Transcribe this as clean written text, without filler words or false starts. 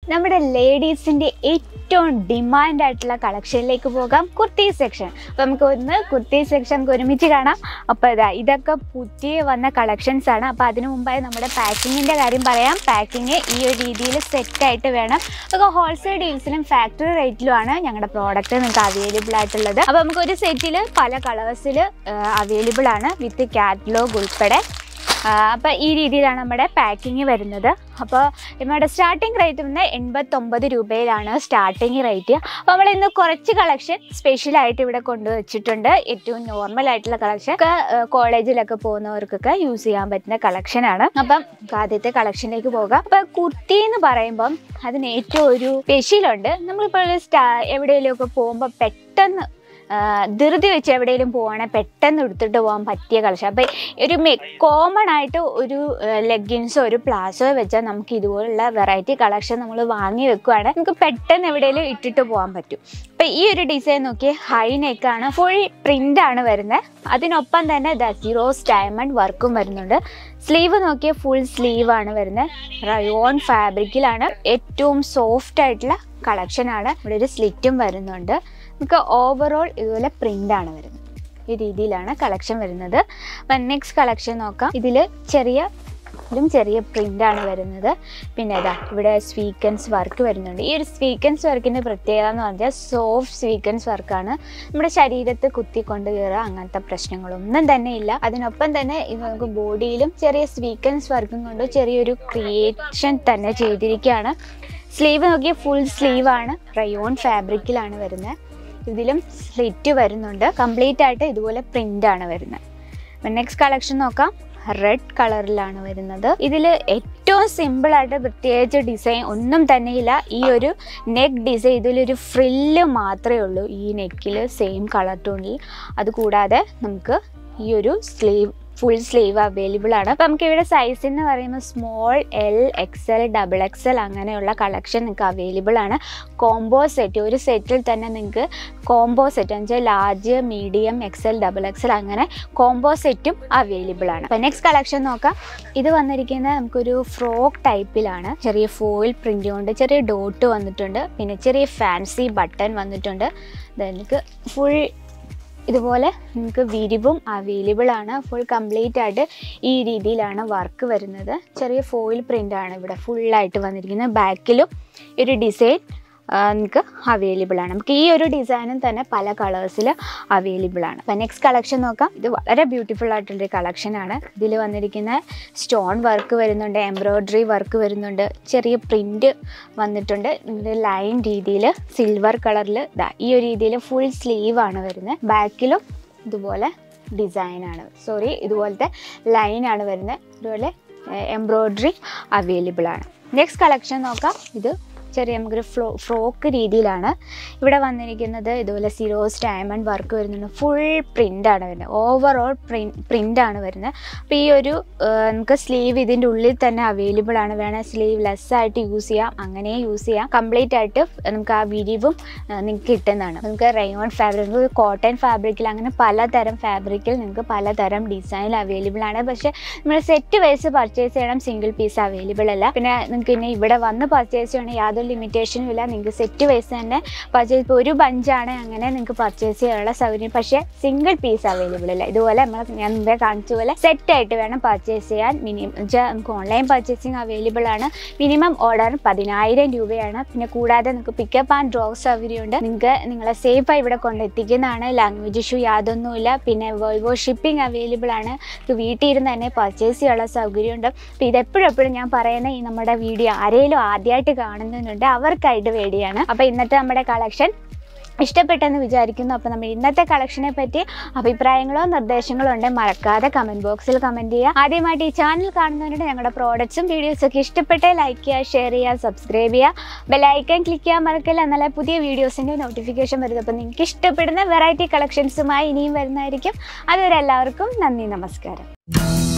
നമ്മുടെ ലേഡീസിൻ്റെ ഏറ്റവും ഡിമാൻഡ് ആയിട്ടുള്ള കളക്ഷനിലേക്ക് പോകാം, കുർത്തി സെക്ഷൻ. അപ്പോൾ നമുക്ക് ഒന്ന് കുർത്തി സെക്ഷൻ നമുക്ക് ഒരുമിച്ച് കാണാം. അപ്പോൾ ഇതൊക്കെ പുതിയ വന്ന കളക്ഷൻസ് ആണ്. അപ്പോൾ അതിനു മുമ്പായി നമ്മുടെ പാക്കിങ്ങിൻ്റെ കാര്യം പറയാം. പാക്കിങ് ഈ ഒരു രീതിയിൽ സെറ്റായിട്ട് വേണം. അപ്പോൾ ഹോൾസെയിൽ ഡീൽസിലും ഫാക്ടറി റേറ്റിലുമാണ് ഞങ്ങളുടെ പ്രോഡക്റ്റ് നിങ്ങൾക്ക് അവൈലബിൾ ആയിട്ടുള്ളത്. അപ്പോൾ നമുക്ക് ഒരു സെറ്റിൽ പല കളേഴ്സിൽ അവൈലബിൾ ആണ് വിത്ത് കാറ്റലോഗ് ഉൾപ്പെടെ. അപ്പോൾ ഈ രീതിയിലാണ് നമ്മുടെ പാക്കിങ് വരുന്നത്. അപ്പോൾ നമ്മുടെ സ്റ്റാർട്ടിങ് റേറ്റ് വന്ന് 89 രൂപയിലാണ് സ്റ്റാർട്ടിങ് റേറ്റ്. അപ്പോൾ നമ്മൾ ഇന്ന് കുറച്ച് കളക്ഷൻ സ്പെഷ്യലായിട്ട് ഇവിടെ കൊണ്ടുവച്ചിട്ടുണ്ട്. ഏറ്റവും നോർമൽ ആയിട്ടുള്ള കളക്ഷൻ ഒക്കെ കോളേജിലൊക്കെ പോകുന്നവർക്കൊക്കെ യൂസ് ചെയ്യാൻ പറ്റുന്ന കളക്ഷനാണ്. അപ്പം ആദ്യത്തെ കളക്ഷനിലേക്ക് പോകാം. അപ്പോൾ കുർത്തി എന്ന് പറയുമ്പം അതിന് ഏറ്റവും ഒരു സ്പെഷ്യലുണ്ട്. നമ്മളിപ്പോൾ എവിടെയെങ്കിലും ഒക്കെ പോകുമ്പോൾ പെട്ടെന്ന് ധൃതി വെച്ച് എവിടെയെങ്കിലും പോവുകയാണെങ്കിൽ പെട്ടെന്ന് എടുത്തിട്ട് പോകാൻ പറ്റിയ കളക്ഷൻ. അപ്പോൾ ഒരു കോമൺ ആയിട്ട് ഒരു ലെഗിൻസോ ഒരു പ്ലാസോ വെച്ചാൽ നമുക്ക് ഇതുപോലുള്ള വെറൈറ്റി കളക്ഷൻ നമ്മൾ വാങ്ങി വെക്കുകയാണെങ്കിൽ നമുക്ക് പെട്ടെന്ന് എവിടെയെങ്കിലും ഇട്ടിട്ട് പോകാൻ പറ്റും. അപ്പോൾ ഈ ഒരു ഡിസൈൻ നോക്കി ഹൈ നെക്കാണ്, ഫുൾ പ്രിൻ്റാണ് വരുന്നത്. അതിനൊപ്പം തന്നെ സീറോസ് ഡയമണ്ട് വർക്കും വരുന്നുണ്ട്. സ്ലീവ് നോക്കിയാൽ ഫുൾ സ്ലീവാണ് വരുന്നത്. റയോൺ ഫാബ്രിക്കിലാണ്, ഏറ്റവും സോഫ്റ്റ് ആയിട്ടുള്ള കളക്ഷനാണ്. ഇവിടെ ഒരു സ്ലിറ്റും വരുന്നുണ്ട്. നമുക്ക് ഓവറോൾ ഇതുപോലെ പ്രിൻ്റാണ് വരുന്നത്. ഈ രീതിയിലാണ് കളക്ഷൻ വരുന്നത്. അപ്പം നെക്സ്റ്റ് കളക്ഷൻ നോക്കാം. ഇതിൽ ചെറിയ പ്രിൻ്റാണ് വരുന്നത്. പിന്നെ ഇവിടെ സ്വീക്കൻസ് വർക്ക് വരുന്നുണ്ട്. ഈ ഒരു സ്വീക്കൻസ് വർക്കിൻ്റെ പ്രത്യേകത എന്ന് പറഞ്ഞാൽ സോഫ്റ്റ് സ്വീക്കൻസ് വർക്കാണ്. നമ്മുടെ ശരീരത്ത് കുത്തിക്കൊണ്ട് കയറുക അങ്ങനത്തെ പ്രശ്നങ്ങളൊന്നും തന്നെ ഇല്ല. അതിനൊപ്പം തന്നെ ഇത് നമുക്ക് ബോഡിയിലും ചെറിയ സ്വീക്കൻസ് വർക്കും കൊണ്ട് ചെറിയൊരു ക്രിയേഷൻ തന്നെ ചെയ്തിരിക്കുകയാണ്. സ്ലീവ് നോക്കിയാൽ ഫുൾ സ്ലീവാണ്, റയോൺ ഫാബ്രിക്കിലാണ് വരുന്നത്. ഇതിലും സ്ലിറ്റ് വരുന്നുണ്ട്. കംപ്ലീറ്റ് ആയിട്ട് ഇതുപോലെ പ്രിൻ്റാണ് വരുന്നത്. നെക്സ്റ്റ് കളക്ഷൻ നോക്കാം. റെഡ് കളറിലാണ് വരുന്നത്. ഇതിൽ ഏറ്റവും സിമ്പിളായിട്ട് പ്രത്യേകിച്ച് ഡിസൈൻ ഒന്നും തന്നെയില്ല. ഈ ഒരു നെക്ക് ഡിസൈൻ ഇതിലൊരു ഫ്രില്ല് മാത്രമേ ഉള്ളൂ ഈ നെക്കിൽ, സെയിം കളർ ടോണിൽ. അതുകൂടാതെ നമുക്ക് ഈ ഒരു ഫുൾ സ്ലീവ് അവൈലബിൾ ആണ്. അപ്പം നമുക്ക് ഇവിടെ സൈസ് എന്ന് പറയുമ്പോൾ സ്മോൾ, എൽ, XL, XXL അങ്ങനെയുള്ള കളക്ഷൻ നിങ്ങൾക്ക് അവൈലബിൾ ആണ്. കോംബോ സെറ്റ്, ഒരു സെറ്റിൽ തന്നെ നിങ്ങൾക്ക് കോംബോ സെറ്റ് എന്ന് വെച്ചാൽ ലാർജ്, മീഡിയം, XL, XXL അങ്ങനെ കോംബോ സെറ്റും അവൈലബിൾ ആണ്. അപ്പം നെക്സ്റ്റ് കളക്ഷൻ നോക്കാം. ഇത് വന്നിരിക്കുന്നത് നമുക്കൊരു ഫ്രോക്ക് ടൈപ്പിലാണ്. ചെറിയ ഫോയിൽ പ്രിൻ്റ് കൊണ്ട് ചെറിയ ഡോട്ട് വന്നിട്ടുണ്ട്. പിന്നെ ചെറിയ ഫാൻസി ബട്ടൺ വന്നിട്ടുണ്ട്. നിങ്ങൾക്ക് ഫുൾ ഇതുപോലെ നിങ്ങൾക്ക് വിരിവും അവൈലബിൾ ആണ്. ഫുൾ കംപ്ലീറ്റ് ആയിട്ട് ഈ രീതിയിലാണ് വർക്ക് വരുന്നത്. ചെറിയ ഫോയിൽ പ്രിൻ്റാണ് ഇവിടെ ഫുള്ളായിട്ട് വന്നിരിക്കുന്നത്. ബാക്കിലും ഒരു ഡിസൈൻ നിങ്ങൾക്ക് അവൈലബിൾ ആണ്. നമുക്ക് ഈ ഒരു ഡിസൈനും തന്നെ പല കളേഴ്സിൽ അവൈലബിൾ ആണ്. അപ്പം നെക്സ്റ്റ് കളക്ഷൻ നോക്കാം. ഇത് വളരെ ബ്യൂട്ടിഫുൾ ആയിട്ടുള്ളൊരു കളക്ഷനാണ്. ഇതിൽ വന്നിരിക്കുന്ന സ്റ്റോൺ വർക്ക് വരുന്നുണ്ട്, എംബ്രോയ്ഡറി വർക്ക് വരുന്നുണ്ട്, ചെറിയ പ്രിൻ്റ് വന്നിട്ടുണ്ട്. ലൈൻ രീതിയിൽ സിൽവർ കളറിൽ ഈ ഒരു രീതിയിൽ ഫുൾ സ്ലീവാണ് വരുന്നത്. ബാക്കിലും ഇതുപോലെ ഡിസൈനാണ്, ഇതുപോലത്തെ ലൈനാണ് വരുന്നത്. ഇതുപോലെ എംബ്രോയ്ഡറി അവൈലബിൾ ആണ്. നെക്സ്റ്റ് കളക്ഷൻ നോക്കാം. ഇത് ചെറിയ നമുക്കൊരു ഫ്രോക്ക് രീതിയിലാണ് ഇവിടെ വന്നിരിക്കുന്നത്. ഇതുപോലെ സീറോസ് ഡയമണ്ട് വർക്ക് വരുന്നുണ്ട്. ഫുൾ പ്രിൻ്റാണ് വരുന്നത്. ഓവറോൾ പ്രിൻ്റാണ് വരുന്നത്. അപ്പോൾ ഈ ഒരു നമുക്ക് സ്ലീവ് ഇതിൻ്റെ ഉള്ളിൽ തന്നെ അവൈലബിൾ ആണ്. വേണേൽ സ്ലീവ് ലെസ് ആയിട്ട് യൂസ് ചെയ്യാം, അങ്ങനെ യൂസ് ചെയ്യാം. കംപ്ലീറ്റ് ആയിട്ട് നമുക്ക് ആ വിരിവും നിങ്ങൾക്ക് കിട്ടുന്നതാണ്. നമുക്ക് റയോൺ ഫാബ്രിക്, കോട്ടൺ ഫാബ്രിക്കിൽ അങ്ങനെ പലതരം ഫാബ്രിക്കിൽ നിങ്ങൾക്ക് പലതരം ഡിസൈനിൽ അവൈലബിൾ ആണ്. പക്ഷേ നമ്മൾ സെറ്റ് വൈസ് പർച്ചേസ് ചെയ്യണം, സിംഗിൾ പീസ് അവൈലബിൾ അല്ല. പിന്നെ നിങ്ങൾക്ക് ഇനി ഇവിടെ വന്ന് പർച്ചേസ് ചെയ്യണമെങ്കിൽ യാതൊരു ലിമിറ്റേഷനും ഇല്ല. നിങ്ങൾക്ക് സെറ്റ് വൈസ് തന്നെ പർച്ചേസ്, ഇപ്പോൾ ഒരു ബഞ്ചാണ് അങ്ങനെ നിങ്ങൾക്ക് പർച്ചേസ് ചെയ്യാനുള്ള സൗകര്യം. പക്ഷേ സിംഗിൾ പീസ് അവൈലബിൾ അല്ല. ഇതുപോലെ ഞാൻ മുമ്പേ കാണിച്ച പോലെ സെറ്റായിട്ട് വേണം പർച്ചേസ് ചെയ്യാൻ. നമുക്ക് ഓൺലൈൻ പർച്ചേസിങ് അവൈലബിൾ ആണ്. മിനിമം ഓർഡർ 10,000 രൂപയാണ്. പിന്നെ കൂടാതെ നിങ്ങൾക്ക് പിക്കപ്പ് ആൻഡ് ഡ്രോപ്പ് സൗകര്യമുണ്ട്. നിങ്ങൾക്ക് നിങ്ങളെ സേഫായി ഇവിടെ കൊണ്ടെത്തിക്കുന്നതാണ്. Language issue യാതൊന്നുമില്ല. പിന്നെ വോൾവോ ഷിപ്പിംഗ് അവൈലബിൾ ആണ്. വീട്ടിൽ ഇരുന്ന് തന്നെ പർച്ചേസ് ചെയ്യാനുള്ള സൗകര്യമുണ്ട്. അപ്പോൾ ഇതെപ്പോഴും ഞാൻ പറയുന്ന ഈ നമ്മുടെ വീഡിയോ ആരെങ്കിലും ആദ്യമായിട്ട് കാണുന്നുണ്ട് അവർക്കായിട്ട് വേണ്ടിയാണ്. അപ്പോൾ ഇന്നത്തെ നമ്മുടെ കളക്ഷൻ ഇഷ്ടപ്പെട്ടെന്ന് വിചാരിക്കുന്നു. അപ്പോൾ നമ്മൾ ഇന്നത്തെ കളക്ഷനെ പറ്റി അഭിപ്രായങ്ങളോ നിർദ്ദേശങ്ങളോ ഉണ്ടെങ്കിൽ മറക്കാതെ കമൻറ്റ് ബോക്സിൽ കമൻറ്റ് ചെയ്യുക. ആദ്യമായിട്ട് ഈ ചാനൽ കാണുന്നവരുടെ ഞങ്ങളുടെ പ്രോഡക്ട്സും വീഡിയോസൊക്കെ ഇഷ്ടപ്പെട്ടേ ലൈക്ക് ചെയ്യുക, ഷെയർ ചെയ്യുക, സബ്സ്ക്രൈബ് ചെയ്യുക, ബെല്ലൈക്കൺ ക്ലിക്ക് ചെയ്യാൻ മറക്കില്ല. എന്നാലേ പുതിയ വീഡിയോസിൻ്റെ നോട്ടിഫിക്കേഷൻ വരുന്നത്. അപ്പോൾ നിങ്ങൾക്ക് ഇഷ്ടപ്പെടുന്ന വെറൈറ്റി കളക്ഷൻസുമായി ഇനിയും വരുന്നതായിരിക്കും. അതുവരെ എല്ലാവർക്കും നന്ദി, നമസ്കാരം.